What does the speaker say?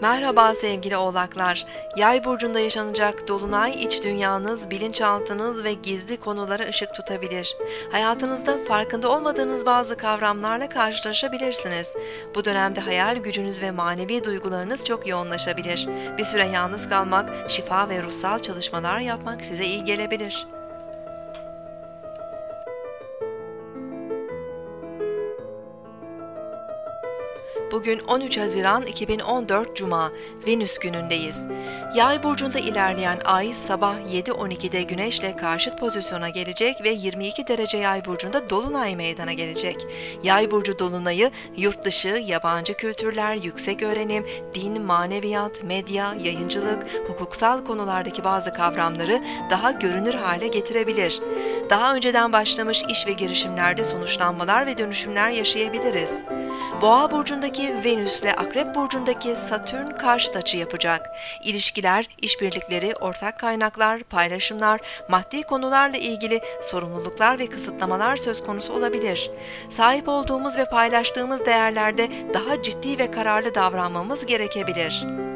Merhaba sevgili oğlaklar. Yay burcunda yaşanacak dolunay iç dünyanız, bilinçaltınız ve gizli konulara ışık tutabilir. Hayatınızda farkında olmadığınız bazı kavramlarla karşılaşabilirsiniz. Bu dönemde hayal gücünüz ve manevi duygularınız çok yoğunlaşabilir. Bir süre yalnız kalmak, şifa ve ruhsal çalışmalar yapmak size iyi gelebilir. Bugün 13 Haziran 2014 Cuma, Venüs günündeyiz. Yay burcunda ilerleyen ay sabah 7:12'de Güneş'le karşıt pozisyona gelecek ve 22 derece Yay burcunda dolunay meydana gelecek. Yay burcu dolunayı yurt dışı, yabancı kültürler, yüksek öğrenim, din, maneviyat, medya, yayıncılık, hukuksal konulardaki bazı kavramları daha görünür hale getirebilir. Daha önceden başlamış iş ve girişimlerde sonuçlanmalar ve dönüşümler yaşayabiliriz. Boğa burcundaki Venüs ile Akrep burcundaki Satürn karşıt açı yapacak. İlişkiler, işbirlikleri, ortak kaynaklar, paylaşımlar, maddi konularla ilgili sorumluluklar ve kısıtlamalar söz konusu olabilir. Sahip olduğumuz ve paylaştığımız değerlerde daha ciddi ve kararlı davranmamız gerekebilir.